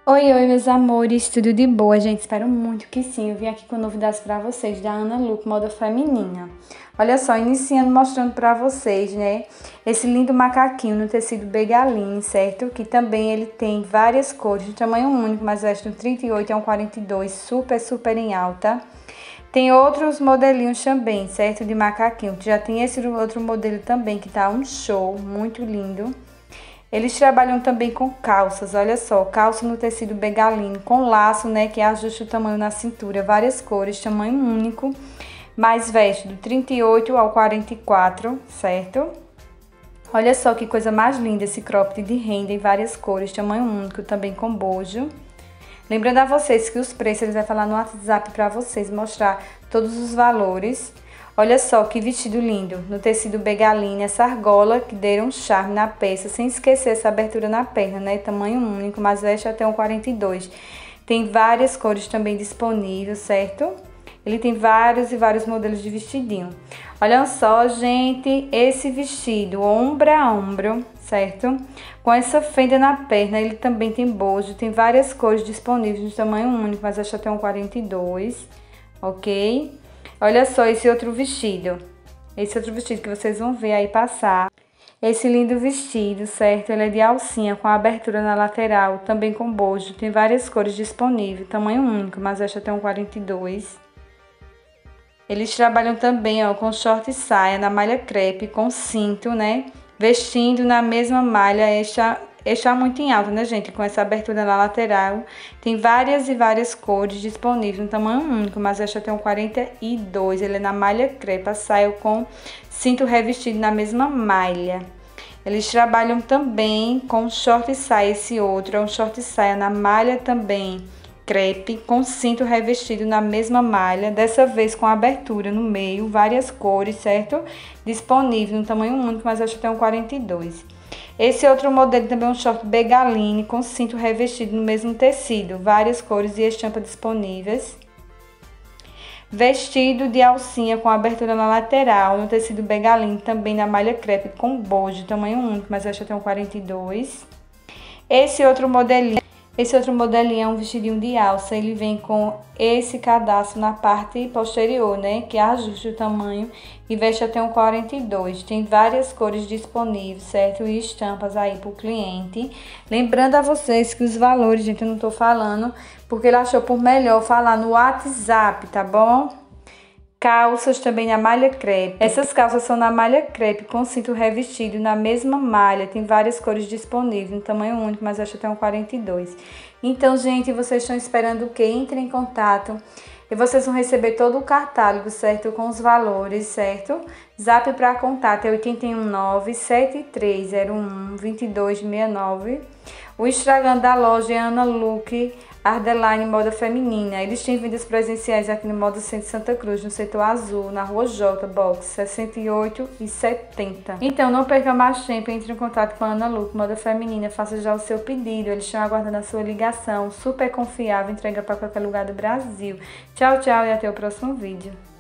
Oi, oi, meus amores, tudo de boa, gente? Espero muito que sim. Eu vim aqui com novidades pra vocês da Ana Look Moda Feminina. Olha só, iniciando mostrando pra vocês, né, esse lindo macaquinho no tecido Begaline, certo? Que também ele tem várias cores, de tamanho único, mas veste um 38 a um 42, super em alta. Tem outros modelinhos também, certo? De macaquinho. Já tem esse outro modelo também que tá um show, muito lindo. Eles trabalham também com calças, olha só, calça no tecido Begaline, com laço, né, que ajusta o tamanho na cintura, várias cores, tamanho único, mais veste do 38 ao 44, certo? Olha só que coisa mais linda esse cropped de renda em várias cores, tamanho único, também com bojo. Lembrando a vocês que os preços eles vão falar no WhatsApp para vocês, mostrar todos os valores. Olha só que vestido lindo, no tecido Begaline, essa argola que deram um charme na peça, sem esquecer essa abertura na perna, né? Tamanho único, mas veste até um 42. Tem várias cores também disponíveis, certo? Ele tem vários modelos de vestidinho. Olha só, gente, esse vestido ombro a ombro, certo? Com essa fenda na perna, ele também tem bojo, tem várias cores disponíveis de tamanho único, mas veste até um 42, ok? Olha só esse outro vestido que vocês vão ver aí passar. Esse lindo vestido, certo? Ele é de alcinha com abertura na lateral, também com bojo. Tem várias cores disponíveis, tamanho único, mas acho até um 42. Eles trabalham também, ó, com short e saia na malha crepe, com cinto, né? Vestindo na mesma malha, está muito em alta, né, gente? Com essa abertura na lateral. Tem várias cores disponíveis, no tamanho único, mas esta tem um 42. Ele é na malha crepe, a saia com cinto revestido na mesma malha. Eles trabalham também com short e saia. Esse outro é um short e saia na malha também crepe, com cinto revestido na mesma malha. Dessa vez com abertura no meio, várias cores, certo? Disponível no tamanho único, mas esta tem um 42. Esse outro modelo também é um short Begaline com cinto revestido no mesmo tecido, várias cores e estampas disponíveis. Vestido de alcinha com abertura na lateral, no tecido Begaline, também na malha crepe com bojo, tamanho único, mas esta tem um 42. Esse outro modelinho é um vestidinho de alça, ele vem com esse cadastro na parte posterior, né, que ajusta o tamanho e veste até um 42. Tem várias cores disponíveis, certo? E estampas aí pro cliente. Lembrando a vocês que os valores, gente, eu não tô falando porque ele achou por melhor falar no WhatsApp, tá bom? Calças também na malha crepe. Essas calças são na malha crepe com cinto revestido na mesma malha. Tem várias cores disponíveis, no tamanho único, mas acho até um 42. Então, gente, vocês estão esperando o quê? Entrem em contato e vocês vão receber todo o catálogo, certo? Com os valores, certo? Zap para contato é 819-7301-2269. O Instagram da loja é Ana Look _ Moda Feminina. Eles têm vendas presenciais aqui no Moda Centro Santa Cruz, no setor azul, na Rua J, box 68 e 70. Então, não perca mais tempo, entre em contato com a Ana Look Moda Feminina, faça já o seu pedido. Eles estão aguardando a sua ligação, super confiável, entrega para qualquer lugar do Brasil. Tchau, tchau e até o próximo vídeo.